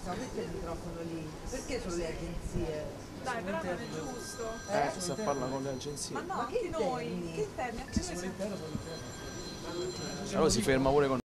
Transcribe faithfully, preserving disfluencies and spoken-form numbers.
Bravissima, metti il microfono lì. Perché sono le agenzie? Dai, però non è giusto. Eh, sta a parlare con le agenzie. Ma no, Ma che anche noi. interni? Che interni? Anche noi siamo... Allora si ferma pure con